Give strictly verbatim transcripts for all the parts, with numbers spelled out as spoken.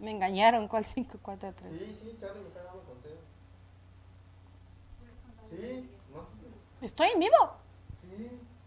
Me engañaron, ¿cuál cinco cuatro tres? Sí, sí, Charlie me está dando conteo. Sí, no. ¿Estoy en vivo? Sí.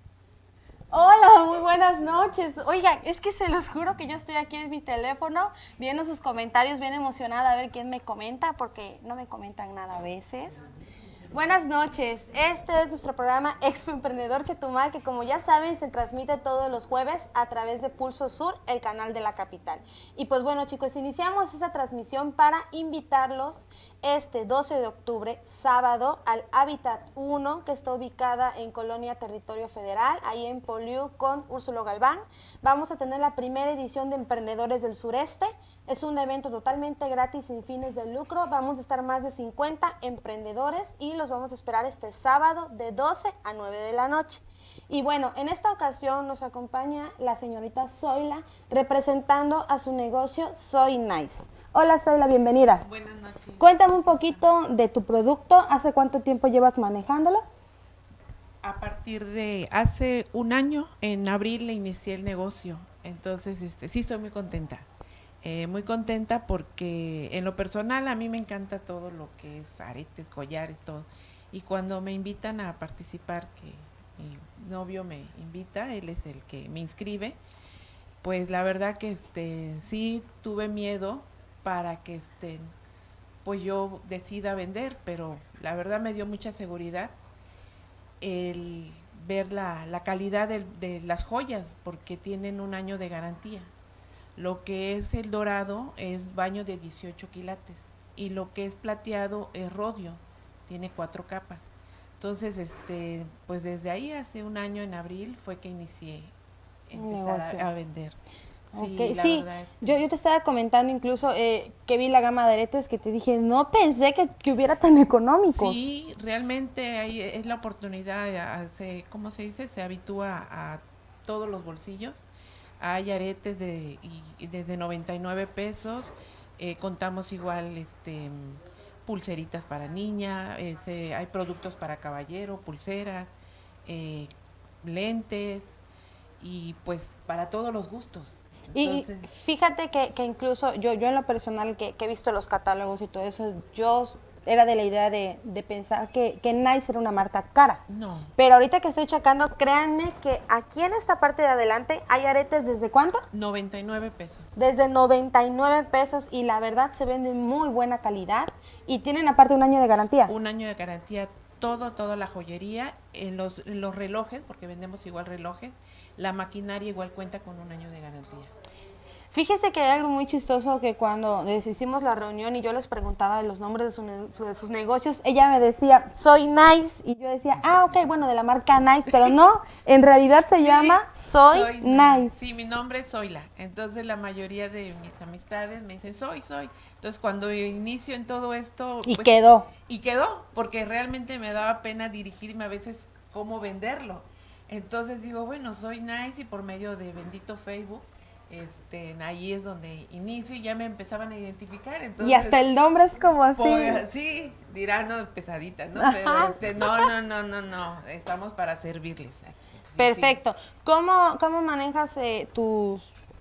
Hola, muy buenas noches. Oiga, es que se los juro que yo estoy aquí en mi teléfono viendo sus comentarios, bien emocionada a ver quién me comenta, porque no me comentan nada a veces. Buenas noches, este es nuestro programa Expo Emprendedor Chetumal, que como ya saben se transmite todos los jueves a través de Pulso Sur, el canal de la capital. Y pues bueno chicos, iniciamos esa transmisión para invitarlos este doce de octubre, sábado, al Hábitat uno, que está ubicada en Colonia Territorio Federal, ahí en Poliú con Úrsulo Galván. Vamos a tener la primera edición de Emprendedores del Sureste. Es un evento totalmente gratis, sin fines de lucro. Vamos a estar más de cincuenta emprendedores y los vamos a esperar este sábado de doce a nueve de la noche. Y bueno, en esta ocasión nos acompaña la señorita Zoila, representando a su negocio Soy Nice. Hola Zoila, bienvenida. Buenas noches. Cuéntame un poquito de tu producto. ¿Hace cuánto tiempo llevas manejándolo? A partir de hace un año, en abril, le inicié el negocio. Entonces, este, sí, soy muy contenta. Eh, muy contenta porque en lo personal a mí me encanta todo lo que es aretes, collares, todo. Y cuando me invitan a participar, que mi novio me invita, él es el que me inscribe, pues la verdad que este sí tuve miedo para que este pues yo decida vender, pero la verdad me dio mucha seguridad el ver la, la calidad de, de las joyas, porque tienen un año de garantía. Lo que es el dorado es baño de dieciocho quilates y lo que es plateado es rodio, tiene cuatro capas. Entonces, este, pues desde ahí hace un año en abril fue que inicié empezar a, a vender. Sí, Okay. la Sí, verdad, este, yo, yo te estaba comentando incluso eh, que vi la gama de aretes que te dije, no pensé que, que hubiera tan económicos. Sí, realmente ahí es la oportunidad, se, ¿cómo se dice? Se habitúa a todos los bolsillos. Hay aretes de y desde noventa y nueve pesos, eh, contamos igual este pulseritas para niña, ese, hay productos para caballero, pulseras, eh, lentes y pues para todos los gustos. Entonces, y fíjate que, que incluso yo, yo en lo personal que, que he visto los catálogos y todo eso, yo era de la idea de, de pensar que, que Nice era una marca cara. no. Pero ahorita que estoy checando, créanme que aquí en esta parte de adelante hay aretes ¿desde cuánto? noventa y nueve pesos. Desde noventa y nueve pesos y la verdad se vende muy buena calidad y tienen aparte un año de garantía. Un año de garantía, todo, toda la joyería, en los, en los relojes, porque vendemos igual relojes, la maquinaria igual cuenta con un año de garantía. Fíjese que hay algo muy chistoso que cuando les hicimos la reunión y yo les preguntaba de los nombres de, su ne de sus negocios, ella me decía, Soy Nice, y yo decía, ah, ok, bueno, de la marca Nice, pero no, en realidad se sí, llama Soy, soy Nice. Sí, mi nombre es Zoila, entonces la mayoría de mis amistades me dicen, soy, soy. Entonces cuando yo inicio en todo esto... Y pues, quedó. Y quedó, porque realmente me daba pena dirigirme a veces cómo venderlo. Entonces digo, bueno, Soy Nice y por medio de bendito Facebook, Este, ahí es donde inicio y ya me empezaban a identificar. Entonces, y hasta el nombre es como así. Pues, sí, dirán, no, pesadita, ¿no? Pero este, no, no, no, no, no, estamos para servirles. Aquí. Perfecto. Sí. ¿Cómo, cómo manejas eh, tus,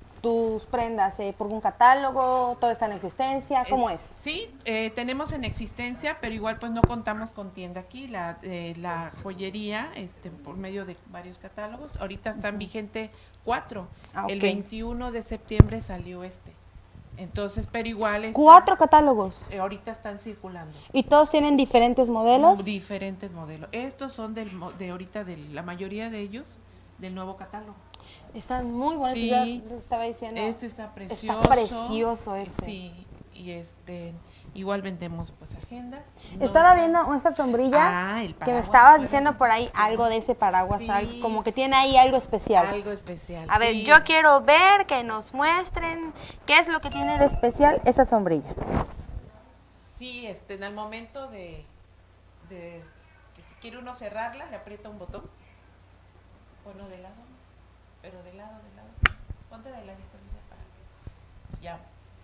tus prendas? Eh, ¿Por un catálogo? ¿Todo está en existencia? ¿Cómo es? es? Sí, eh, tenemos en existencia, pero igual pues no contamos con tienda aquí. La, eh, la joyería, este, por medio de varios catálogos, ahorita están uh-huh. vigente cuatro. Ah, okay. El veintiuno de septiembre salió este. Entonces, pero igual... Está, ¿Cuatro catálogos? Eh, ahorita están circulando. ¿Y todos tienen diferentes modelos? Diferentes modelos. Estos son del, de ahorita, de la mayoría de ellos, del nuevo catálogo. Están muy bonitos, sí, ya les estaba diciendo. Este está precioso. Está precioso este. Sí, y este... Igual vendemos pues agendas. Estaba no, viendo esta sombrilla ah, el que me estabas diciendo por ahí algo de ese paraguas, sí. algo, como que tiene ahí algo especial. Algo especial. A ver, sí. yo quiero ver que nos muestren qué es lo que tiene de especial esa sombrilla. Sí, este, en el momento de, de que si quiere uno cerrarla, le aprieta un botón. Bueno, de lado, pero de lado, de lado. Ponte de ladito, para ya.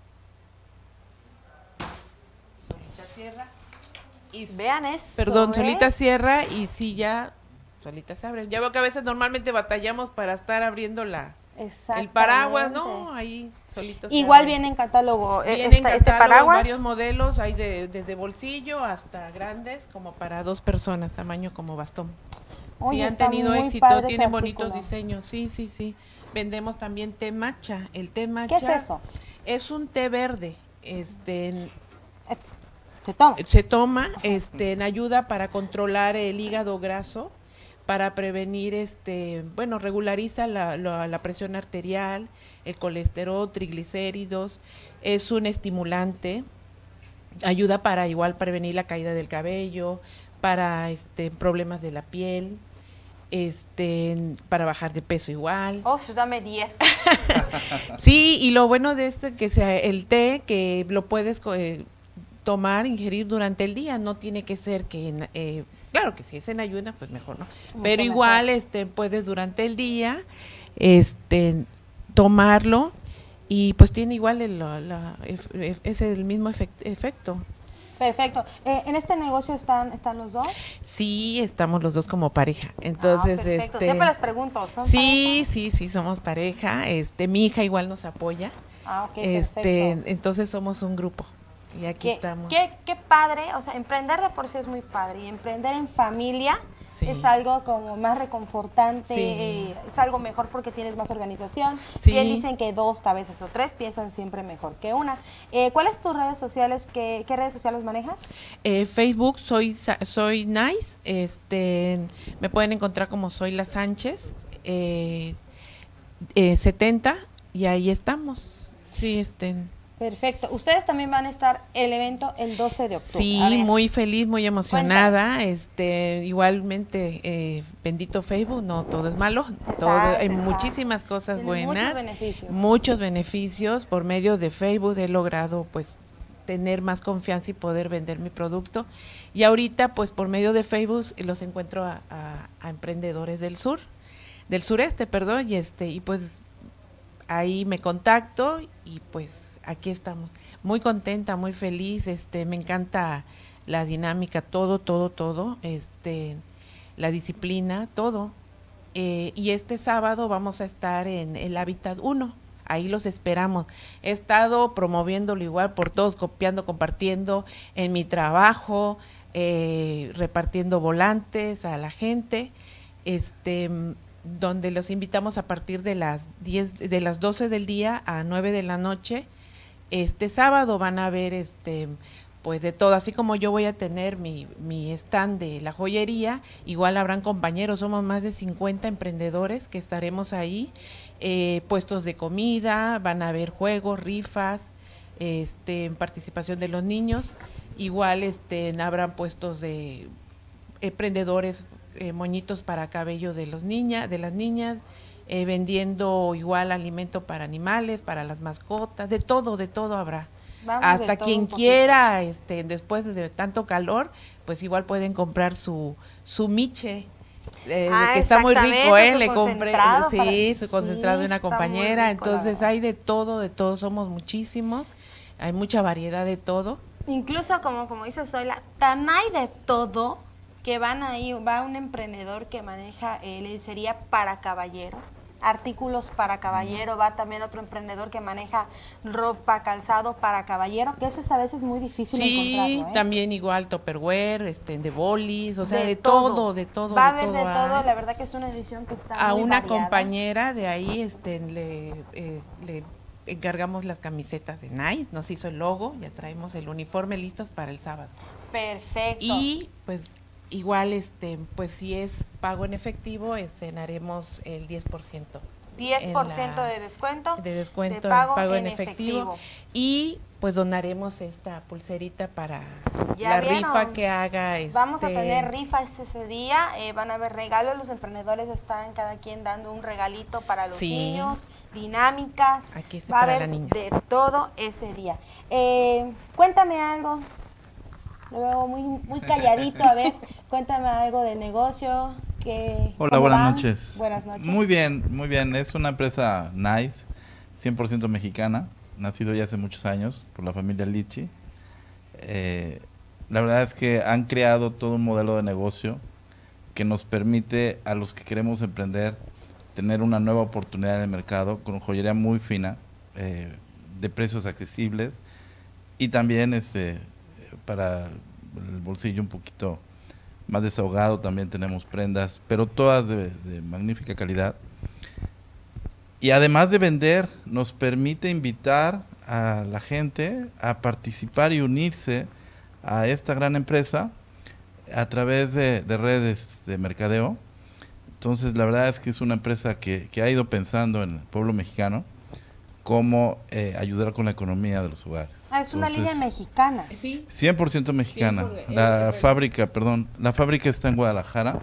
Solita cierra y vean eso. Perdón, ¿eh? solita cierra y sí ya solita se abre. Ya veo que a veces normalmente batallamos para estar abriendo la Exactamente. El paraguas, ¿no? Ahí solito. se Igual abre. viene en catálogo eh, Viene en esta- este catálogo paraguas. varios modelos, hay de, desde bolsillo hasta grandes, como para dos personas, tamaño como bastón. Oye, Sí, han está tenido muy éxito, padre ese tienen bonitos artículo. diseños, sí, sí, sí. Vendemos también té matcha. El té matcha. ¿Qué es eso? Es un té verde, este, Eh, Se toma. se toma, este, en ayuda para controlar el hígado graso, para prevenir, este, bueno, regulariza la, la, la presión arterial, el colesterol, triglicéridos, es un estimulante, ayuda para igual prevenir la caída del cabello, para este problemas de la piel, este, para bajar de peso igual. Uf, dame diez. Sí, y lo bueno de esto es que sea el té que lo puedes eh, tomar, ingerir durante el día, no tiene que ser que en, eh, claro que si es en ayuna, pues mejor, ¿no? Mucho Pero mejor. igual este puedes durante el día este tomarlo y pues tiene igual el, la, la- ef- ef- es el mismo efect- efecto. Perfecto. Eh, ¿En este negocio están, están los dos? Sí, estamos los dos como pareja. Entonces, Ah, perfecto. este Siempre les pregunto, ¿son sí, sí, sí, somos pareja. Este, mi hija igual nos apoya. pareja? Ah, ok, este, perfecto. entonces somos un grupo. Y aquí Qué, estamos. qué, qué padre, o sea, emprender de por sí es muy padre y emprender en familia Sí. es algo como más reconfortante, Sí. eh, es algo mejor porque tienes más organización. Sí. Bien dicen que dos cabezas o tres piensan siempre mejor que una. Eh, ¿Cuáles tus redes sociales? ¿Qué, qué redes sociales manejas? Eh, Facebook soy Sa- soy Nice, este me pueden encontrar como soy la Sánchez eh, eh, setenta y ahí estamos. Sí, este Perfecto. Ustedes también van a estar el evento el doce de octubre. sí, A ver, muy feliz, muy emocionada. Este igualmente eh, bendito Facebook, no todo es malo, todo hay exacto. muchísimas cosas Tiene buenas, muchos beneficios. muchos beneficios. Por medio de Facebook he logrado pues tener más confianza y poder vender mi producto. Y ahorita pues por medio de Facebook los encuentro a, a- a emprendedores del sur, del sureste, perdón, y este y pues ahí me contacto y pues aquí estamos. Muy contenta, muy feliz, este me encanta la dinámica, todo, todo, todo, este la disciplina, todo. Eh, y este sábado vamos a estar en el Hábitat uno. Ahí los esperamos. He estado promoviéndolo igual por todos, copiando, compartiendo en mi trabajo, eh, repartiendo volantes a la gente, este, mm, donde los invitamos a partir de las diez, de las doce del día a nueve de la noche. Este sábado van a ver este pues de todo, así como yo voy a tener mi, mi stand de la joyería, igual habrán compañeros, somos más de cincuenta emprendedores que estaremos ahí, eh, puestos de comida, van a haber juegos, rifas, este, participación de los niños, igual este, habrán puestos de emprendedores, eh, moñitos para cabello de los niñas, de las niñas, eh, vendiendo igual alimento para animales, para las mascotas, de todo, de todo habrá. Vamos de Hasta todo quien un poquito. quiera, este, después de tanto calor, pues igual pueden comprar su su miche, eh, Ah, que está muy exactamente, rico, eh, su le compré, concentrado sí, para- su concentrado de sí, una está muy compañera, rico, la entonces verdad. hay de todo, de todo, somos muchísimos, hay mucha variedad de todo. Incluso como, como dice Zoila, tan hay de todo que van ahí, va un emprendedor que maneja eh, lencería para caballero, artículos para caballero, va también otro emprendedor que maneja ropa, calzado para caballero, que eso es a veces muy difícil Sí, encontrarlo, ¿eh? también igual Tupperware, este, de bolis, o sea, de, De todo, de todo, Va a de haber todo de todo, hay. la verdad que es una edición que está A muy una variada. compañera de ahí este le, eh, le encargamos las camisetas de Nice, nos hizo el logo, ya traemos el uniforme listas para el sábado. Perfecto. Y pues igual este pues si es pago en efectivo, escenaremos el diez por ciento. diez por en ciento la- de descuento. de descuento de en pago, pago, en en, efectivo. efectivo. Y pues donaremos esta pulserita para Ya la vieron. rifa que haga. Vamos a este, tener rifas ese día, eh, van a haber regalos, los emprendedores están cada quien dando un regalito para los Sí. niños, dinámicas, Aquí es va a para haber la niña. de todo ese día. Eh, cuéntame algo, lo veo muy, muy calladito, a ver, cuéntame algo del negocio. Que, Hola, ¿cómo buenas van? noches. Buenas noches. Muy bien, muy bien. Es una empresa Nice, cien por ciento mexicana, nacido ya hace muchos años por la familia Lichi. Eh, la verdad es que han creado todo un modelo de negocio que nos permite a los que queremos emprender tener una nueva oportunidad en el mercado con joyería muy fina, eh, de precios accesibles y también este para el bolsillo un poquito más desahogado también tenemos prendas, pero todas de, de magnífica calidad. Y además de vender, nos permite invitar a la gente a participar y unirse a esta gran empresa a través de, de redes de mercadeo. Entonces, la verdad es que es una empresa que, que ha ido pensando en el pueblo mexicano cómo eh, ayudar con la economía de los hogares. Ah, es una Entonces, línea mexicana. Sí. cien por ciento mexicana. Sí, por- La eh, fábrica, perdón, la fábrica está en Guadalajara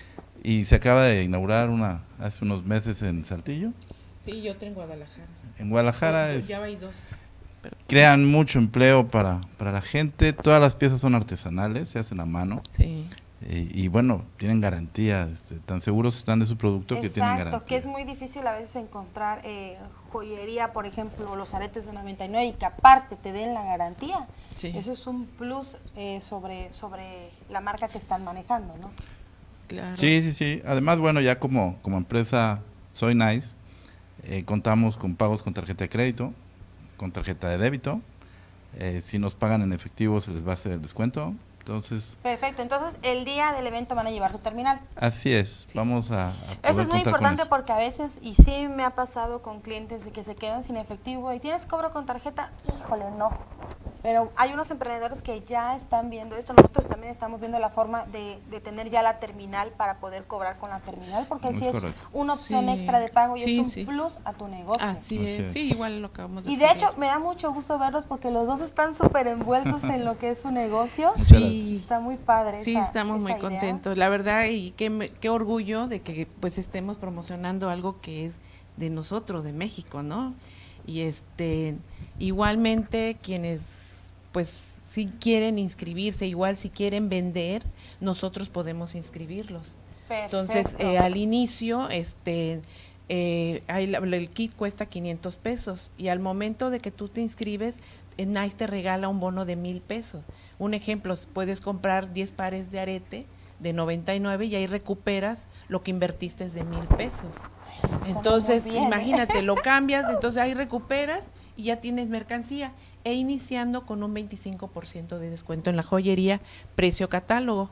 y se acaba de inaugurar una hace unos meses en Saltillo. Sí, yo tengo Guadalajara. En Guadalajara Ya- es, ya hay dos. crean mucho empleo para, para la gente. Todas las piezas son artesanales, se hacen a mano. Sí. Y, y bueno, tienen garantía, este, tan seguros están de su producto que tienen garantía. Exacto, que es muy difícil a veces encontrar eh, joyería, por ejemplo, los aretes de noventa y nueve y que aparte te den la garantía. Sí. Eso es un plus eh, sobre, sobre la marca que están manejando, ¿no? Claro. Sí, sí, sí. Además, bueno, ya como, como empresa Soy Nice, eh, contamos con pagos con tarjeta de crédito, con tarjeta de débito. Eh, si nos pagan en efectivo se les va a hacer el descuento. Entonces, Perfecto, entonces el día del evento van a llevar su terminal. así es. Sí. Vamos a, a Eso poder es muy contar con importante eso. porque a veces, y sí me ha pasado con clientes de que se quedan sin efectivo y tienes cobro con tarjeta, híjole, no. Pero hay unos emprendedores que ya están viendo esto, nosotros también estamos viendo la forma de, de tener ya la terminal para poder cobrar con la terminal, porque Es sí es correcto. una opción Sí. extra de pago y Sí, es un sí. plus a tu negocio. Así Así es. es. Sí, igual lo acabamos de Y de adquirir. hecho me da mucho gusto verlos porque los dos están súper envueltos en lo que es su negocio. Muchas Sí. Está muy padre. Sí, esa- estamos muy esa idea. contentos, la verdad, y qué, me- qué orgullo de que pues estemos promocionando algo que es de nosotros, de México, ¿no? Y este, igualmente quienes pues si quieren inscribirse, igual si quieren vender, nosotros podemos inscribirlos. Entonces, Perfecto. eh, al inicio, este, eh, hay la- el kit cuesta quinientos pesos y al momento de que tú te inscribes, eh, Nice te regala un bono de mil pesos. Un ejemplo, puedes comprar diez pares de arete de noventa y nueve y ahí recuperas lo que invertiste de mil pesos. Eso suena Entonces, muy bien, ¿eh? imagínate, lo cambias, entonces ahí recuperas y ya tienes mercancía. E iniciando con un veinticinco por ciento de descuento en la joyería, precio catálogo.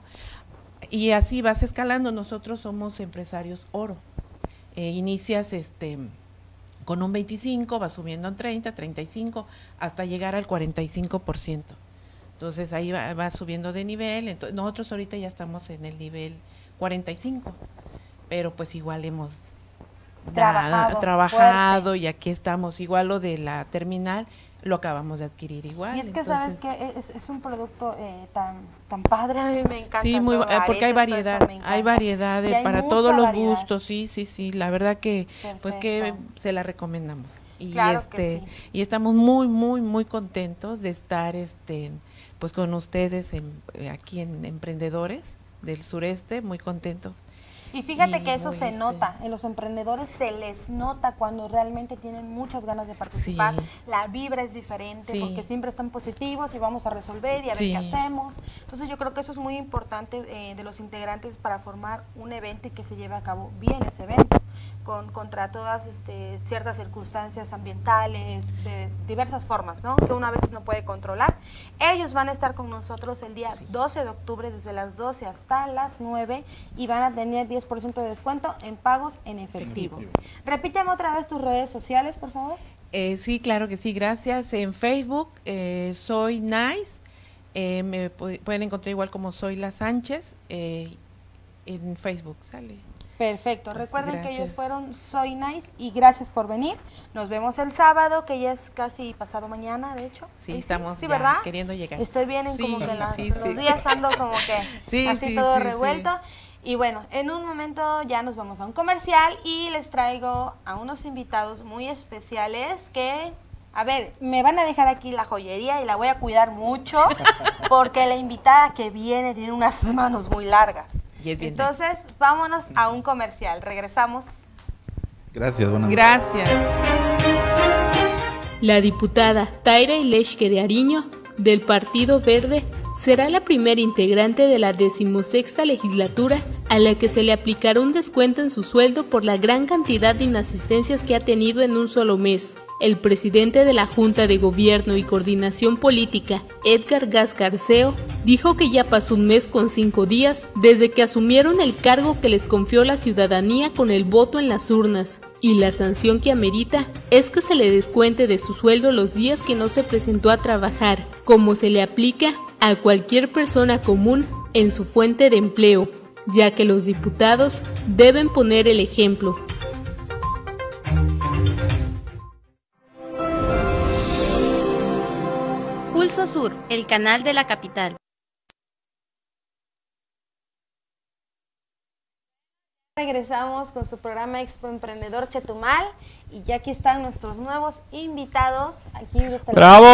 Y así vas escalando. Nosotros somos empresarios oro. Eh, inicias este con un veinticinco, vas subiendo en treinta, treinta y cinco, hasta llegar al cuarenta y cinco por ciento. Entonces ahí va, va subiendo de nivel. Entonces, nosotros ahorita ya estamos en el nivel cuarenta y cinco, pero pues igual hemos Trabajado, da- trabajado fuerte. y aquí estamos. Igual lo de la terminal lo acabamos de adquirir igual. Y es que entonces- sabes que es, es un producto eh, tan tan padre, a mí me encanta. Sí, muy, todo, eh, porque hay aretes, todo eso variedad, me hay encanta. variedad de- Y hay para mucha todos los variedad. gustos, sí, sí, sí, la verdad que pues que Perfecto. se la recomendamos. Y Claro que este sí. y estamos muy muy muy contentos de estar este pues con ustedes en, eh, aquí en Emprendedores del Sureste, muy contentos. Y fíjate Y que eso muy, se este, nota, en los emprendedores se les nota cuando realmente tienen muchas ganas de participar, Sí. la vibra es diferente Sí. porque siempre están positivos y vamos a resolver y a ver Sí. qué hacemos. Entonces yo creo que eso es muy importante eh, de los integrantes para formar un evento y que se lleve a cabo bien ese evento, con contra todas este, ciertas circunstancias ambientales, de diversas formas, ¿no? Que uno a veces no puede controlar. Ellos van a estar con nosotros el día doce de octubre desde las doce hasta las nueve y van a tener diez por ciento de descuento en pagos en efectivo. Repíteme otra vez tus redes sociales, por favor. Eh, sí, claro que sí, gracias. En Facebook eh, soy Nice, eh, me pu- pueden encontrar igual como Soy La Sánchez, eh, en Facebook sale. Perfecto. Recuerden que Gracias. ellos fueron Soy Nice y gracias por venir. Nos vemos el sábado, que ya es casi pasado mañana, de hecho. Sí, Ahí estamos sí, ya ¿verdad? queriendo llegar. Estoy bien en Sí, como que las- sí, los sí. días ando como que Sí, así sí, todo sí, revuelto. Y bueno, en un momento ya nos vamos a un comercial y les traigo a unos invitados muy especiales que, a ver, me van a dejar aquí la joyería y la voy a cuidar mucho porque la invitada que viene tiene unas manos muy largas. Y es bien Entonces, vámonos a un comercial. Regresamos. Gracias, buenas noches. Gracias. La diputada Taira Ileshke de Ariño, del Partido Verde, será la primera integrante de la decimosexta legislatura a la que se le aplicará un descuento en su sueldo por la gran cantidad de inasistencias que ha tenido en un solo mes. El presidente de la Junta de Gobierno y Coordinación Política, Edgar Gascarceo, dijo que ya pasó un mes con cinco días desde que asumieron el cargo que les confió la ciudadanía con el voto en las urnas, y la sanción que amerita es que se le descuente de su sueldo los días que no se presentó a trabajar, como se le aplica a cualquier persona común en su fuente de empleo, ya que los diputados deben poner el ejemplo. Pulso Sur, el canal de la capital. Regresamos con su programa Expo Emprendedor Chetumal y ya aquí están nuestros nuevos invitados. Aquí desde ¡Bravo!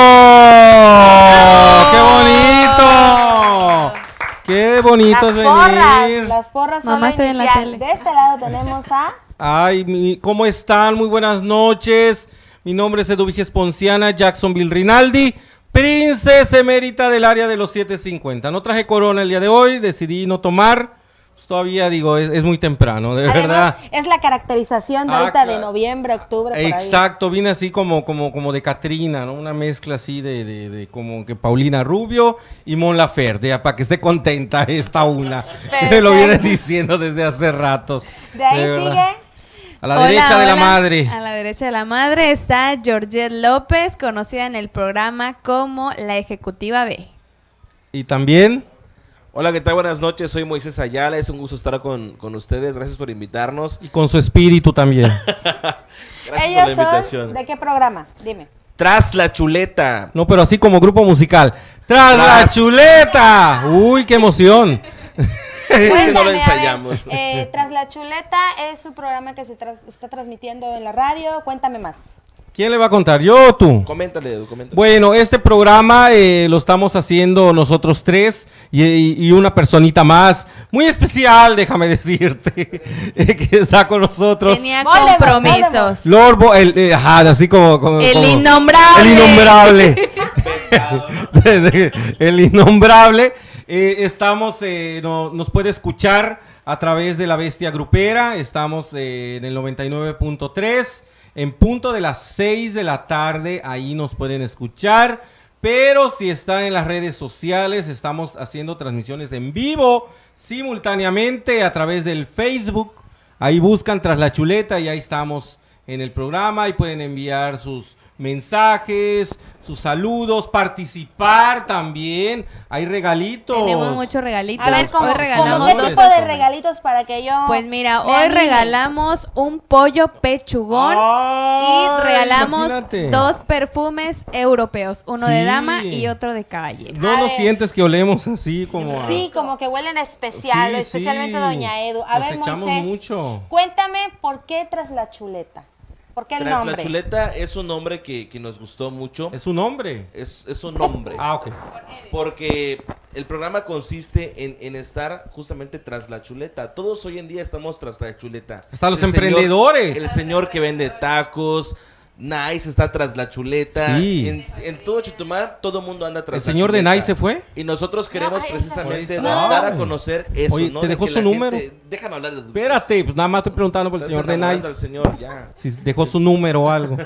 ¡Qué bonito! ¡Qué bonito es Las porras, venir! las porras son Mamá, la estoy en la inicial. tele. De este lado tenemos a... Ay, mi- ¿cómo están? Muy buenas noches. Mi nombre es Eduviges Ponciana, Jacksonville Rinaldi, princesa emérita del área de los setecientos cincuenta. No traje corona el día de hoy, decidí no tomar. Pues todavía digo, es, es muy temprano, de Además, verdad. es la caracterización de Ah, ahorita de claro. noviembre, octubre, por ahí. Exacto, vine así como, como, como de Catrina, ¿no? Una mezcla así de, de, de como que Paulina Rubio y Mon Laferte, ya para que esté contenta esta una. Me lo vienen diciendo desde hace ratos. De ahí verdad. sigue... A la Hola, derecha de la hola. madre. A la derecha de la madre está Georgette López, conocida en el programa como la Ejecutiva B. Y también, Hola, ¿qué tal? Buenas noches, soy Moisés Ayala, es un gusto estar con, con ustedes, gracias por invitarnos. y con su espíritu también. Gracias Ellos por la invitación. son... ¿De qué programa? Dime. Tras la chuleta. No, pero así como grupo musical. ¡Tras la Tras. chuleta! ¡Uy, qué emoción! Es que no lo Cuéntame, a ver, ensayamos. eh, Tras la Chuleta es un programa que se tras- está transmitiendo en la radio. Cuéntame más. ¿Quién le va a contar? ¿Yo o tú? Coméntale, Edu, coméntale. Bueno, este programa eh, lo estamos haciendo nosotros tres y, y- y una personita más muy especial, déjame decirte, eh, que está con nosotros. Tenía Voldemort, compromisos. Lord Bo- el, eh, ajá, así como, como- El como- innombrable. El innombrable. El innombrable. Eh, estamos, eh, no- nos puede escuchar a través de La Bestia Grupera. Estamos eh, en el noventa y nueve punto tres. En punto de las seis de la tarde, ahí nos pueden escuchar. Pero si están en las redes sociales, estamos haciendo transmisiones en vivo simultáneamente a través del Facebook. Ahí buscan Tras la Chuleta y ahí estamos en el programa y pueden enviar sus mensajes, sus saludos, participar también. Hay regalitos. Tenemos muchos regalitos. A ver, ¿cómo, Hoy ¿cómo regalamos qué dos- tipo de regalitos para que yo... Pues mira, me hoy anime? regalamos un pollo pechugón Ay, y regalamos imagínate. dos perfumes europeos, uno de Sí. dama y otro de caballero. ¿No A nos ver. sientes que olemos así como a... Sí, como que huelen a especial, Sí, o especialmente sí. Doña Edu. A Nos ver, echamos Moisés, mucho. cuéntame por qué Tras la Chuleta. ¿Por qué el Tras nombre? la chuleta es un nombre que, que nos gustó mucho. Es un nombre. Es, es un nombre. Ah, ok. Porque el programa consiste en, en estar justamente tras la chuleta. Todos hoy en día estamos tras la chuleta. Hasta los El señor- emprendedores. el señor que vende tacos. Nice está tras la chuleta. Sí. En, en todo Chetumal, todo el mundo anda tras ¿El la señor de chuleta. Nice se fue? Y nosotros queremos No, ay, precisamente esa- No, no, dar no. a conocer eso. Oye, ¿no? ¿te De dejó que su la número? gente- Déjame hablar de Espérate, pues nada más estoy preguntando por el Estás señor de enamorando Nice. al señor, ya. Si dejó su número o algo.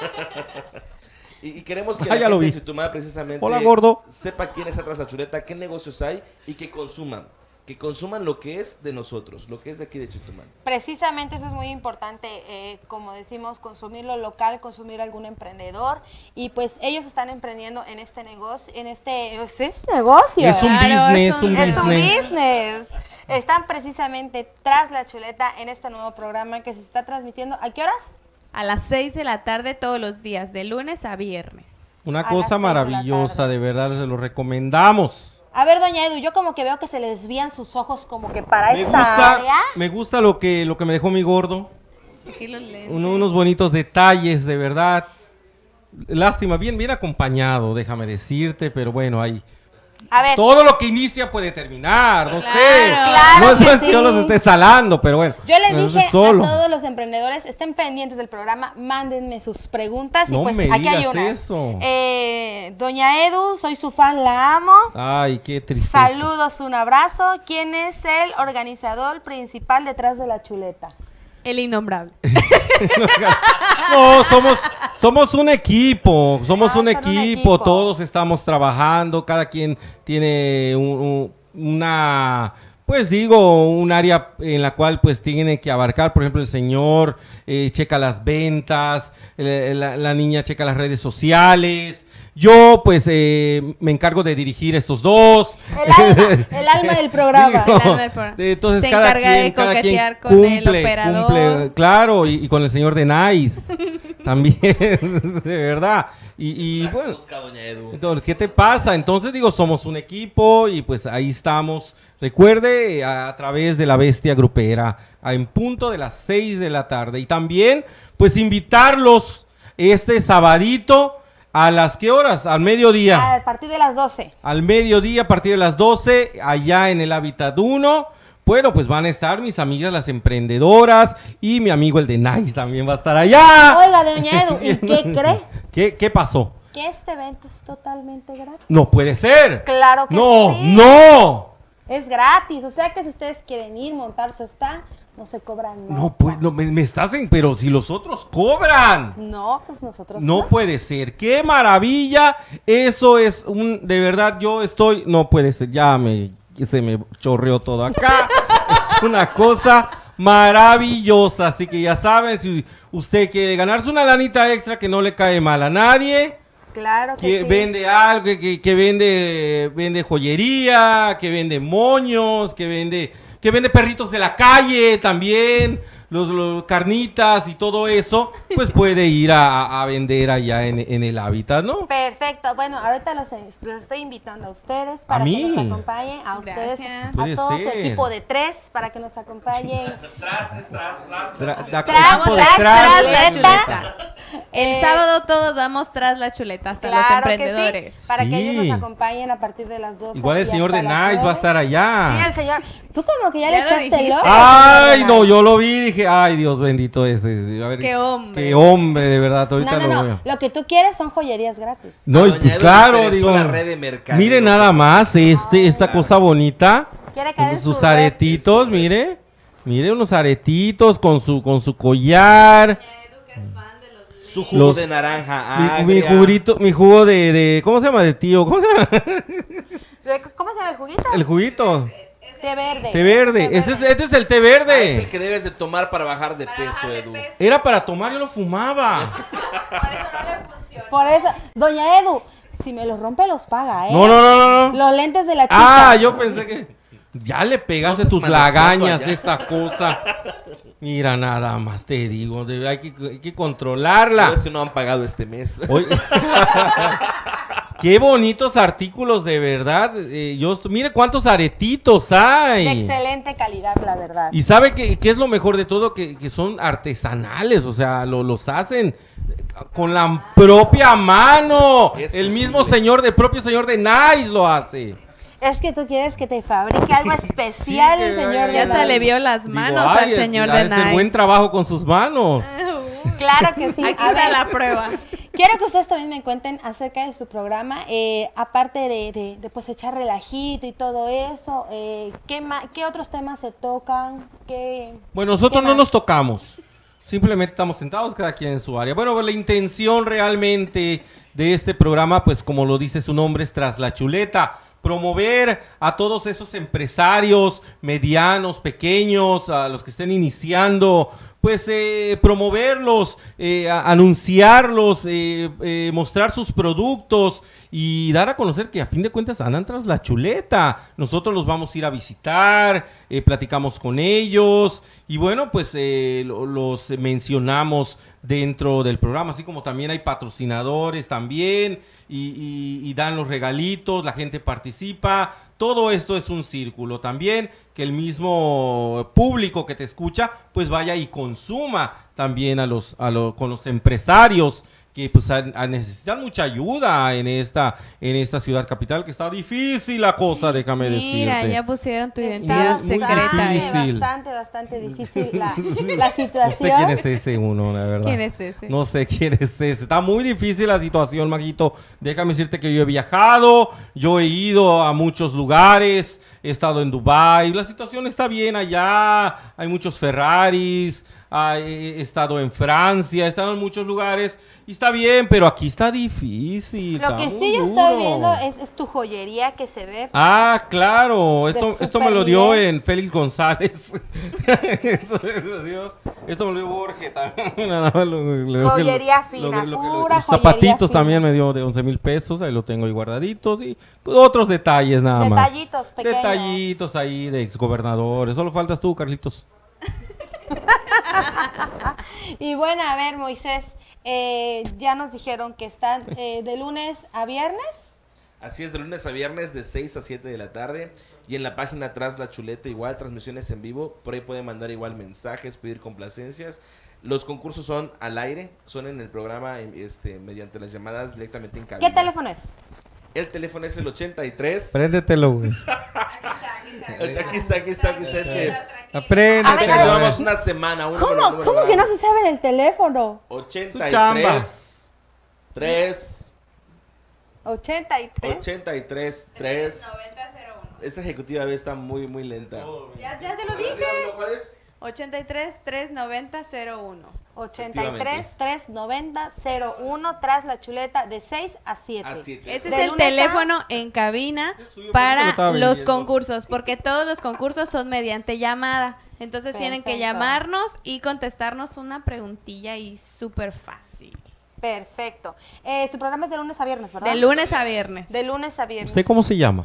Y, y queremos que Ah, la ya lo gente vi. de Chetumal precisamente Hola, gordo. sepa quién está tras la chuleta, qué negocios hay y que consuman. Que consuman lo que es de nosotros, lo que es de aquí de Chetumal. Precisamente eso es muy importante, eh, como decimos, consumir lo local, consumir algún emprendedor, y pues ellos están emprendiendo en este negocio, en este, pues, es un negocio. Es un Claro, business, es un- un Es un business. business. Están precisamente Tras la Chuleta en este nuevo programa que se está transmitiendo. ¿A qué horas? A las seis de la tarde todos los días, de lunes a viernes. Una A las cosa seis de la maravillosa, tarde. de verdad, se lo recomendamos. A ver, doña Edu, yo como que veo que se le desvían sus ojos como que para Me esta gusta, área. me gusta lo que, lo que me dejó mi gordo. Aquí los lentes. Uno- unos bonitos detalles, de verdad. Lástima, bien, bien acompañado, déjame decirte, pero bueno, ahí. A ver. Todo lo que inicia puede terminar, no Claro. sé. Claro no es, que no es que sí. yo los esté salando, pero bueno. Yo les eso dije es solo. a todos los emprendedores, estén pendientes del programa, mándenme sus preguntas y No pues me aquí hay digas unas. eso. Eh, Doña Edu, soy su fan, la amo. Ay, qué tristeza. Saludos, un abrazo. ¿Quién es el organizador principal detrás de la chuleta? El innombrable. No, somos, somos un equipo, somos Ah, un, son un equipo, equipo. todos estamos trabajando, cada quien tiene un- un- una, pues digo, un área en la cual pues tiene que abarcar, por ejemplo, el señor eh, checa las ventas, el- la, la niña checa las redes sociales. Yo, pues, eh, me encargo de dirigir estos dos. El alma, el alma del programa. Digo, El alma del programa. entonces Se cada encarga quien, de cada quien coquetear con el operador. cumple, claro, y, y con el señor de Nice también, de verdad. Y, y bueno, Busca, doña Edu. entonces, ¿qué te pasa? Entonces digo, somos un equipo y pues ahí estamos. Recuerde, a, a través de la Bestia Grupera, a en punto de las seis de la tarde. Y también, pues invitarlos este sabadito. ¿A las qué horas? Al mediodía. A partir de las doce. Al mediodía, a partir de las doce, allá en el Hábitat uno. Bueno, pues van a estar mis amigas las emprendedoras y mi amigo el de Nice también va a estar allá. Oiga, doña Edu, ¿y qué cree? ¿Qué, qué pasó? Que este evento es totalmente gratis. No puede ser. Claro que no, sí. No, Es gratis, o sea que si ustedes quieren ir, montar su stand, no se cobran nada. no. pues, no, me, me estás en, pero si los otros cobran. No, pues nosotros No no. puede ser. ¡Qué maravilla! Eso es un, de verdad, yo estoy, no puede ser, ya me, se me chorreó todo acá. Es una cosa maravillosa. Así que ya saben, si usted quiere ganarse una lanita extra que no le cae mal a nadie, Claro que que sí. vende algo, que, que, que vende, vende joyería, que vende moños, que vende, que vende perritos de la calle también. Los, los carnitas y todo eso, pues puede ir a, a vender allá en, en el hábitat, ¿no? Perfecto. Bueno, ahorita los, los estoy invitando a ustedes para ¿A que mí? nos acompañen, a ustedes, Gracias. Puede a todo su ser. equipo de tres, para que nos acompañen. Tras, es tras, tras. Tra- da- Tras equipo de la tras- chuleta. El Eh, sábado todos vamos tras la chuleta, hasta los Claro que emprendedores. sí, para que Sí. ellos nos acompañen a partir de las doce. Igual el y señor hasta de las Nice va a nueve. estar allá. Sí, el señor. Tú como que ya, Ya le lo echaste el dijiste. ojo. Ay, no, yo lo vi y dije, ay, Dios bendito ese. A ver, Qué hombre. Qué hombre, de verdad. Ahorita No, no, lo no. veo. Lo que tú quieres son joyerías gratis. No, y Doña pues Edu claro, interesó digo. la red de mercadeo. Mire nada más este, esta cosa bonita. Quiere caer Con en sus su red. aretitos, mire. Mire unos aretitos con su con su collar. Su jugo Los- de naranja. Mi, mi agria. juguito, mi jugo de, de ¿cómo se llama? De tío, ¿cómo se llama? ¿Cómo se llama el juguito? El juguito. Té verde. Té verde. Ese es, este es el té Ah, es el verde. que debes de tomar para bajar de peso, Edu. Era para tomar, yo lo fumaba. Por eso, doña Edu, si me los rompe los paga, ¿eh? No, no, no, no, no. Los lentes de la chica. Ah, yo pensé que ya le pegaste No tus estás manoseando lagañas allá. esta cosa. Mira, nada más te digo, de- hay que, hay que controlarla. No, es que no han pagado este mes. Oye, qué bonitos artículos, de verdad. Eh, yo estu- mire cuántos aretitos hay. De excelente calidad, la verdad. Y sabe que, que es lo mejor de todo, que, que son artesanales, o sea, lo- los hacen con la propia mano. Es El posible. mismo señor, el propio señor de Nice lo hace. Es que tú quieres que te fabrique algo especial Sí, el que señor Ya de se le Nice. vio las Digo, manos ay, al señor ha de hacer Nice. buen trabajo con sus manos. Claro que sí. Aquí A está ver, la prueba. quiero que ustedes también me cuenten acerca de su programa, eh, aparte de, de, de, pues echar relajito y todo eso, eh, ¿qué, ma- ¿qué otros temas se tocan? ¿Qué, Bueno, nosotros ¿Qué no más? nos tocamos. Simplemente estamos sentados cada quien en su área. Bueno, pues la intención realmente de este programa, pues como lo dice su nombre, es Tras la Chuleta. Promover a todos esos empresarios medianos, pequeños, a los que estén iniciando, pues eh, promoverlos, eh, a- anunciarlos, eh, eh, mostrar sus productos y dar a conocer que a fin de cuentas andan tras la chuleta. Nosotros los vamos a ir a visitar, eh, platicamos con ellos y bueno, pues eh, lo- los mencionamos dentro del programa, así como también hay patrocinadores también y, y- y dan los regalitos, la gente participa. Todo esto es un círculo también, que el mismo público que te escucha, pues vaya y consuma también a los, a lo- con los empresarios que pues a, a necesitan mucha ayuda en esta en esta ciudad capital, que está difícil la cosa, déjame Mira, decirte. ya pusieron tu Está identidad Muy- muy secreta. ahí. difícil. bastante, bastante difícil la, la No sé situación. quién es ese uno, la verdad. ¿Quién es ese? No sé quién es ese. Está muy difícil la situación, Maguito. Déjame decirte que yo he viajado, yo he ido a muchos lugares, he estado en Dubái. La situación está bien allá. Hay muchos Ferraris. He estado en Francia, he estado en muchos lugares. Y está bien, pero aquí está difícil. Lo está que muy sí yo duro. estoy viendo es, es tu joyería que se ve. Ah, claro, esto, De esto me súper lo dio nivel. en Félix González. esto, me lo dio, esto me lo dio Borges también. Nada más lo- lo- Joyería lo- fina, lo- lo- pura los joyería zapatitos fina. también me dio de once mil pesos, ahí lo tengo ahí guardaditos y otros detalles nada más. Detallitos pequeños. Detallitos ahí de exgobernadores. Solo faltas tú, Carlitos. Y bueno, a ver, Moisés, eh, ya nos dijeron que están eh, de lunes a viernes. Así es, de lunes a viernes de seis a siete de la tarde. Y en la página atrás la chuleta igual, transmisiones en vivo. Por ahí pueden mandar igual mensajes, pedir complacencias. Los concursos son al aire, son en el programa este, mediante las llamadas directamente en cabina. ¿Qué teléfono es? El teléfono es el ochenta y tres. Préndetelo, güey. Aquí está, aquí está, aquí está. Es que Apréndetelo. A ver, a apenas ver. llevamos una semana. un número- ¿Cómo, número ¿cómo que no grande. se sabe del teléfono? ochenta y chamba. tres, tres, ochenta y tres. ochenta y tres, tres. Esa ejecutiva B está muy, muy lenta. Ya, ya te lo dije. ¿Cuál es? ochenta y tres, trescientos noventa, cero uno. ochenta y tres, trescientos noventa, cero uno, tras la chuleta de seis a siete. A siete. Ese De es el lunes a- teléfono en cabina Es suyo, para porque lo estaba los vendiendo. concursos, porque todos los concursos son mediante llamada. Entonces tienen que Perfecto. llamarnos y contestarnos una preguntilla y súper fácil. Perfecto. Eh, su programa es de lunes a viernes, ¿verdad? De lunes a viernes. De lunes a viernes. ¿Usted cómo se llama?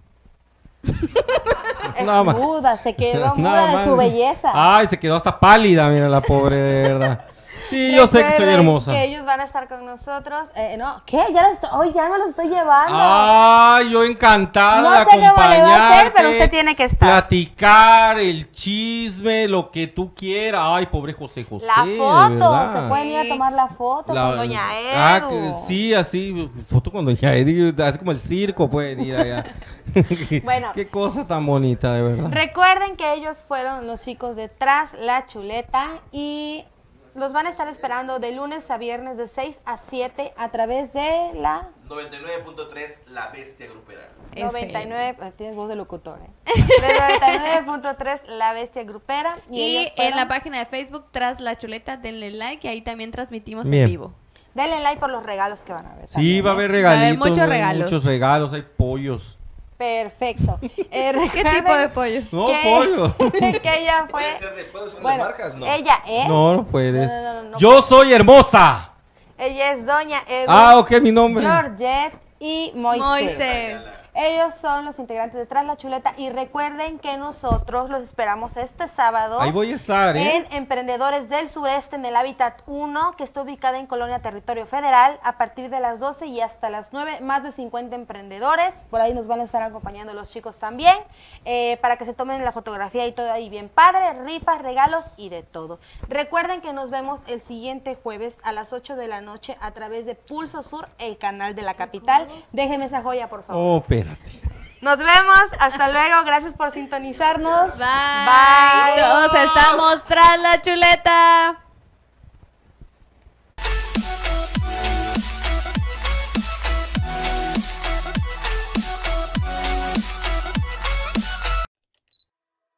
Es Nada más. muda, se quedó muda Nada de más. su belleza. Ay, se quedó hasta pálida, mira la pobre, de verdad. Sí, yo sé que estoy Recuerden hermosa. que ellos van a estar con nosotros. Eh, no, ¿qué? Ya los estoy, hoy ya me los estoy llevando. Ay, yo encantada No de sé cómo le va a hacer, acompañarte, pero usted tiene que estar. Platicar, el chisme, lo que tú quieras. Ay, pobre José José. La de foto, verdad. se pueden ir a tomar la foto La- con Doña Edu. Ah, que- sí, así, foto con Doña Edu, así como el circo pueden ir allá. Bueno. Qué cosa tan bonita, de verdad. Recuerden que ellos fueron los chicos de Tras la Chuleta y los van a estar esperando de lunes a viernes de seis a siete a través de la noventa y nueve punto tres, La Bestia Grupera. F. noventa y nueve, pues, tienes voz de locutor, ¿eh? De noventa y nueve punto tres, La Bestia Grupera. Y, Y ellos en fueron- la página de Facebook, Tras la Chuleta, denle like y ahí también transmitimos Bien. en vivo. Denle like por los regalos que van a ver. Sí, también, va a ¿eh? haber Va a haber regalitos. muchos va a haber regalos. Muchos regalos, hay pollos. Perfecto. Eh, ¿Qué recuerden tipo de pollos? No, que- pollo. que ella fue... ¿Puede ser de, ¿puede ser de Bueno, marcas? No. ella es... No, no puedes. No, no, no, no Yo soy hermosa. Ella es Doña Edu, Ah, ok, mi nombre. Georgette y Moisés. Moisés. Ellos son los integrantes de Tras la Chuleta y recuerden que nosotros los esperamos este sábado Ahí voy a estar, ¿eh? en Emprendedores del Sureste en el Hábitat uno, que está ubicada en Colonia Territorio Federal, a partir de las doce y hasta las nueve, más de cincuenta emprendedores, por ahí nos van a estar acompañando los chicos también, eh, para que se tomen la fotografía y todo ahí bien padre, rifas, regalos y de todo. Recuerden que nos vemos el siguiente jueves a las ocho de la noche a través de Pulso Sur, el canal de la capital. Déjeme esa joya, por favor. Oh, espérate. Nos vemos, hasta luego, gracias por sintonizarnos. Bye. Bye. Todos estamos Tras la Chuleta.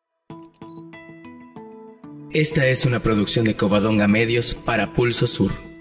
Esta es una producción de Covadonga Medios para Pulso Sur.